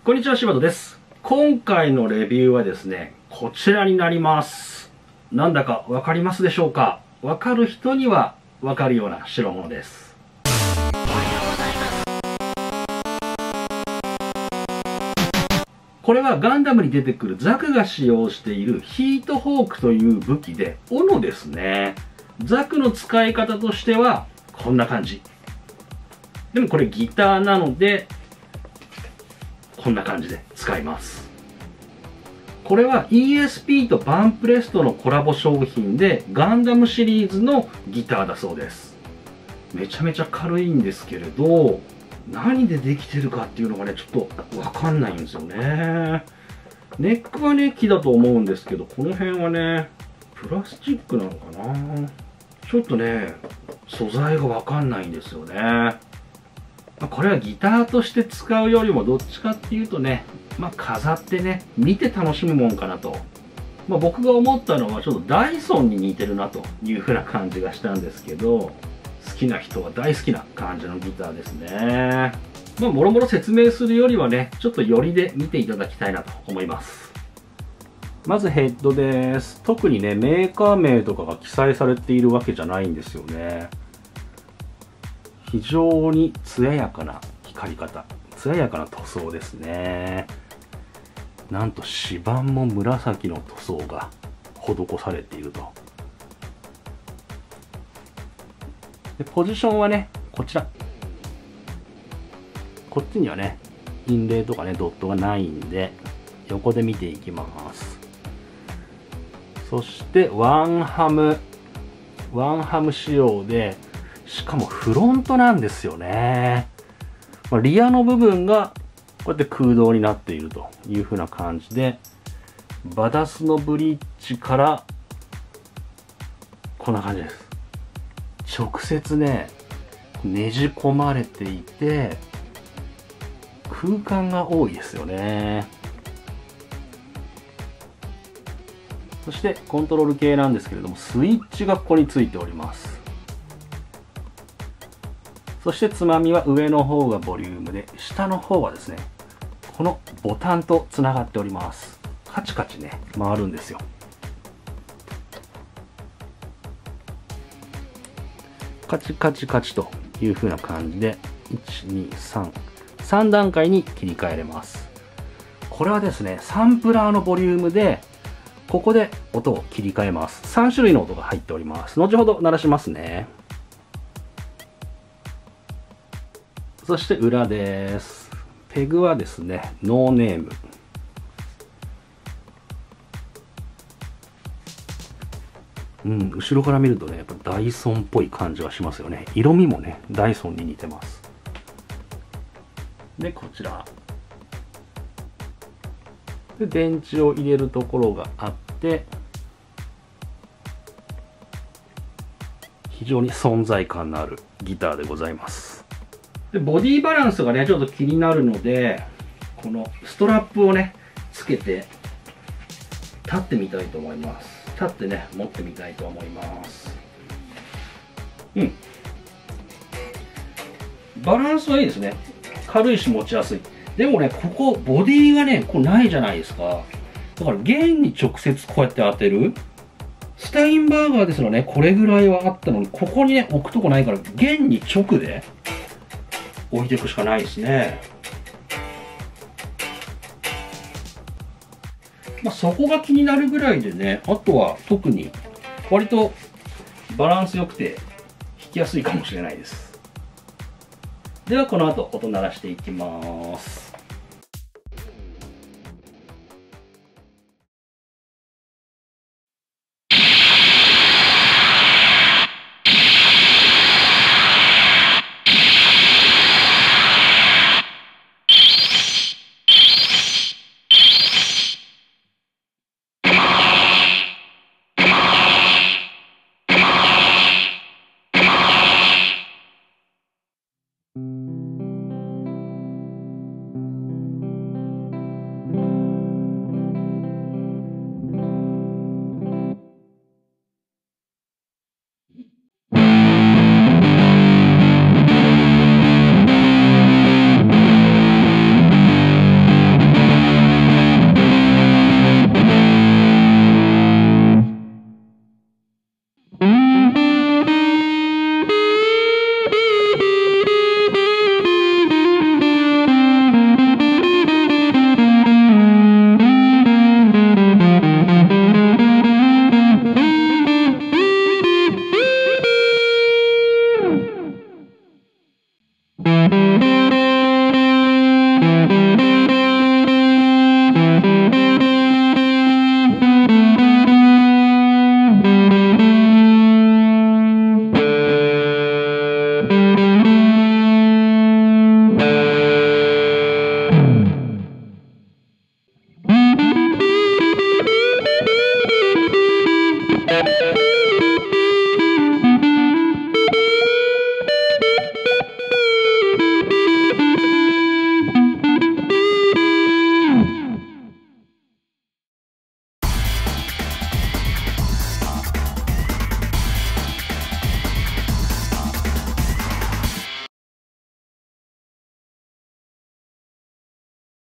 こんにちは、柴田です。今回のレビューはですね、こちらになります。なんだかわかりますでしょうか？わかる人にはわかるような代物です。これはガンダムに出てくるザクが使用しているヒートホークという武器で、斧ですね。ザクの使い方としてはこんな感じ。でもこれギターなのでこんな感じで使います。これは ESP とバンプレストのコラボ商品でガンダムシリーズのギターだそうです。めちゃめちゃ軽いんですけれど、何でできてるかっていうのがね、ちょっとわかんないんですよね。ネックはね、木だと思うんですけど、この辺はね、プラスチックなのかな。ちょっとね、素材がわかんないんですよね。これはギターとして使うよりもどっちかっていうとね、飾ってね、見て楽しむもんかなと。僕が思ったのはちょっとダイソンに似てるなという風な感じがしたんですけど、好きな人は大好きな感じのギターですね。もろもろ説明するよりはね、ちょっと寄りで見ていただきたいなと思います。まずヘッドです。特にね、メーカー名とかが記載されているわけじゃないんですよね。非常に艶やかな光り方、艶やかな塗装ですね。なんと指板も紫の塗装が施されていると。でポジションはね、こちら。こっちにはね、インレイとかね、ドットがないんで、横で見ていきます。そしてワンハム仕様で、しかもフロントなんですよね。リアの部分がこうやって空洞になっているという風な感じで、バダスのブリッジからこんな感じです。直接ね、ねじ込まれていて空間が多いですよね。そしてコントロール系なんですけれども、スイッチがここについております。そしてつまみは上の方がボリュームで、下の方はですね、このボタンとつながっております。カチカチね、回るんですよ。カチカチカチという風な感じで、3段階に切り替えれます。これはですね、サンプラーのボリュームで、ここで音を切り替えます。3種類の音が入っております。後ほど鳴らしますね。そして裏です。ペグはですね、ノーネーム。後ろから見るとね、やっぱダイソンっぽい感じがしますよね。色味もね、ダイソンに似てます。で、こちら。で、電池を入れるところがあって、非常に存在感のあるギターでございます。でボディバランスがね、ちょっと気になるので、このストラップをね、つけて、立ってみたいと思います。立ってね、持ってみたいと思います。バランスはいいですね。軽いし持ちやすい。でもね、ここ、ボディがね、こうないじゃないですか。だから弦に直接こうやって当てる。スタインバーガーですらね、これぐらいはあったのに、ここにね、置くとこないから、弦に直で置いていくしかないですね。そこが気になるぐらいでね、あとは特に割とバランス良くて弾きやすいかもしれないです。ではこの後音鳴らしていきます。